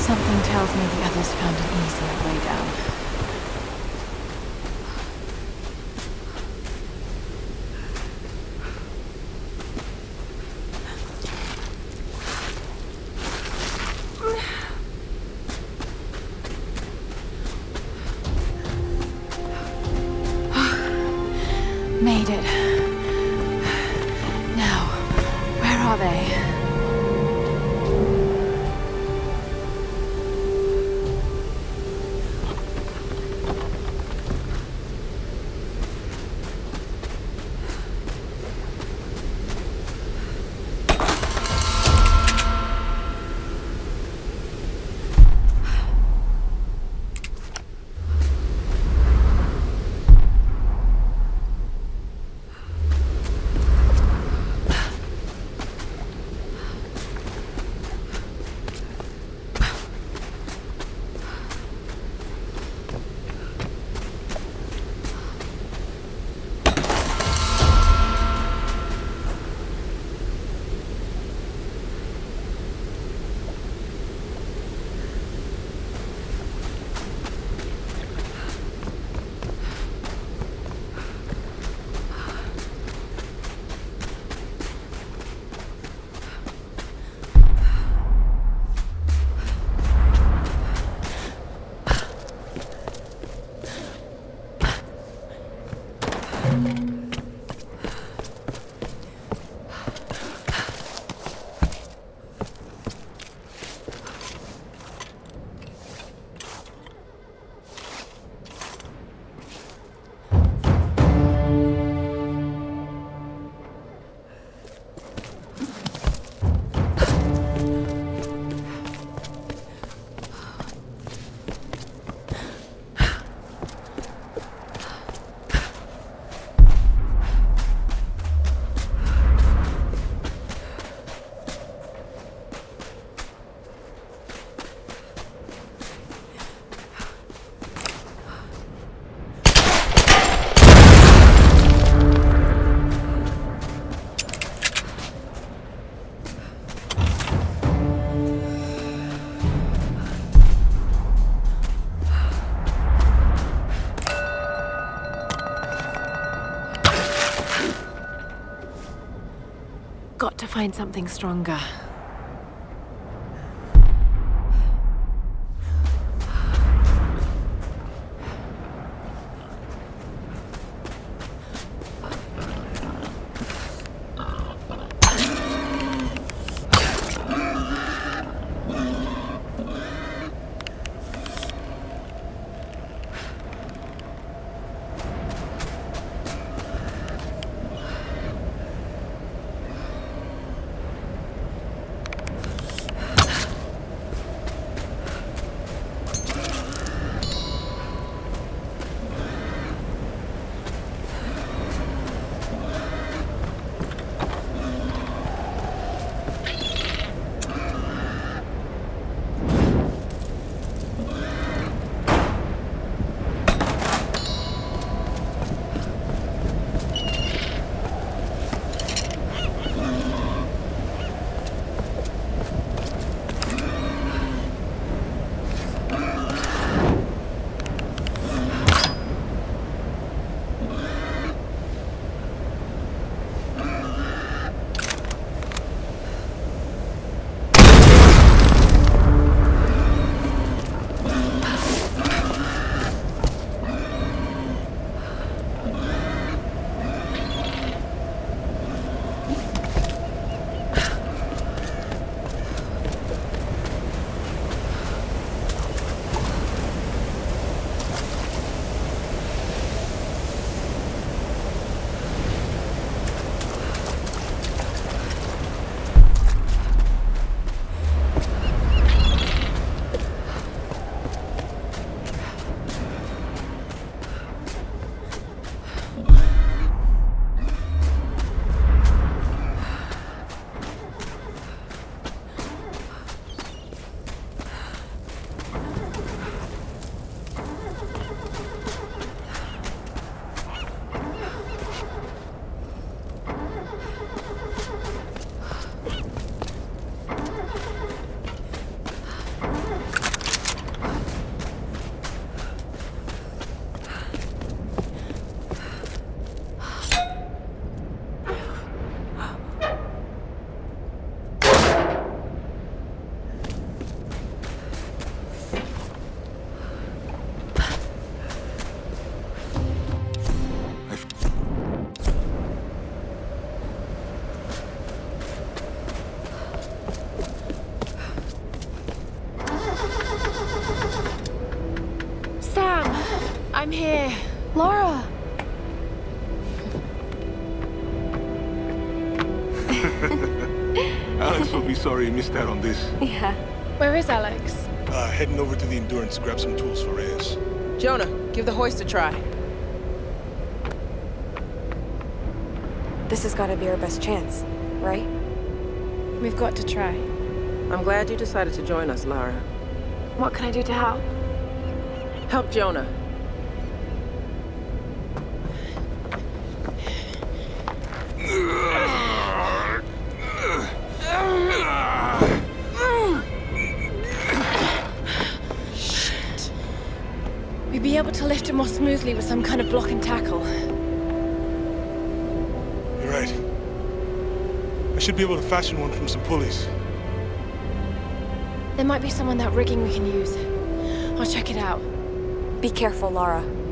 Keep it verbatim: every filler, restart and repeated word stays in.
Something tells me the others found an easier way down. Made it. Now, where are they? Got to find something stronger. I'm here. Lara! Alex will be sorry he missed out on this. Yeah. Where is Alex? Uh, heading over to the Endurance to grab some tools for Reyes. Jonah, give the hoist a try. This has got to be our best chance, right? We've got to try. I'm glad you decided to join us, Lara. What can I do to help? Help Jonah. Shit. We'd be able to lift him more smoothly with some kind of block and tackle. You're right. I should be able to fashion one from some pulleys. There might be some on that rigging we can use. I'll check it out. Be careful, Lara.